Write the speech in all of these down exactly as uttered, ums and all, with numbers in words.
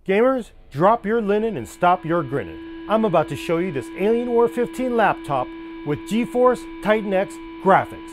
Gamers, drop your linen and stop your grinning. I'm about to show you this Alienware fifteen laptop with GeForce Titan X graphics.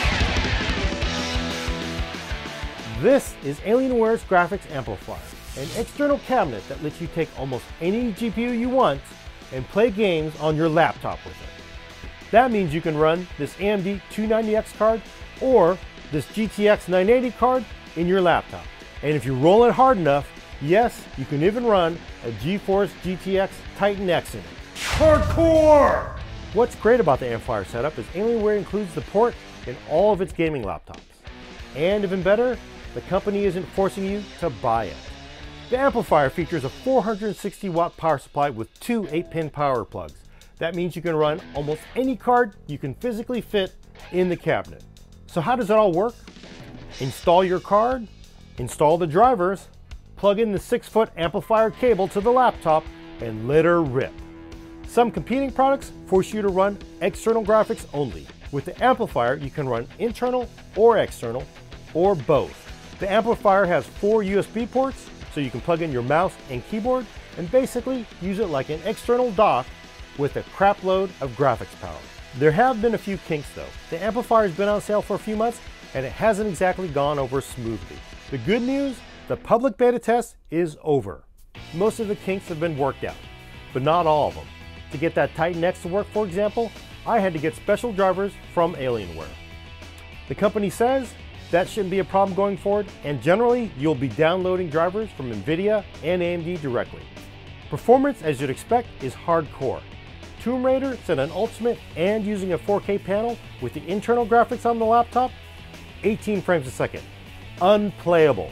This is Alienware's Graphics Amplifier, an external cabinet that lets you take almost any G P U you want and play games on your laptop with it. That means you can run this A M D two ninety X card or this G T X nine eighty card in your laptop. And if you roll it hard enough, yes, you can even run a GeForce G T X Titan X in it. Hardcore! What's great about the amplifier setup is Alienware includes the port in all of its gaming laptops. And even better, the company isn't forcing you to buy it. The amplifier features a four hundred sixty watt power supply with two eight pin power plugs. That means you can run almost any card you can physically fit in the cabinet. So how does it all work? Install your card, install the drivers, plug in the six foot amplifier cable to the laptop, and let her rip. Some competing products force you to run external graphics only. With the amplifier, you can run internal or external, or both. The amplifier has four U S B ports, so you can plug in your mouse and keyboard and basically use it like an external dock with a crap load of graphics power. There have been a few kinks though. The amplifier has been on sale for a few months and it hasn't exactly gone over smoothly. The good news, the public beta test is over. Most of the kinks have been worked out, but not all of them. To get that Titan X to work, for example, I had to get special drivers from Alienware. The company says that shouldn't be a problem going forward, and generally you'll be downloading drivers from NVIDIA and A M D directly. Performance, as you'd expect, is hardcore. Tomb Raider set an ultimate and using a four K panel with the internal graphics on the laptop, eighteen frames a second. Unplayable.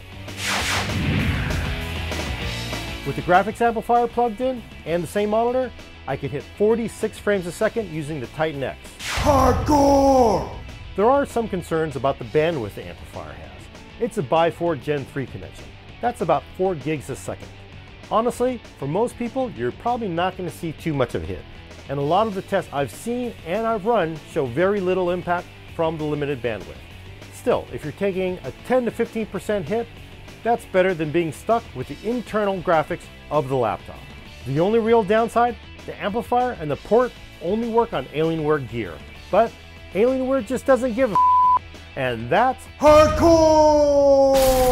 With the graphics amplifier plugged in and the same monitor, I could hit forty-six frames a second using the Titan X. Hardcore! There are some concerns about the bandwidth the amplifier has. It's a by four Gen three connection. That's about four gigs a second. Honestly, for most people, you're probably not going to see too much of a hit. And a lot of the tests I've seen and I've run show very little impact from the limited bandwidth. Still, if you're taking a ten to fifteen percent hit, that's better than being stuck with the internal graphics of the laptop. The only real downside, the amplifier and the port only work on Alienware gear. But Alienware just doesn't give a f***, and that's hardcore!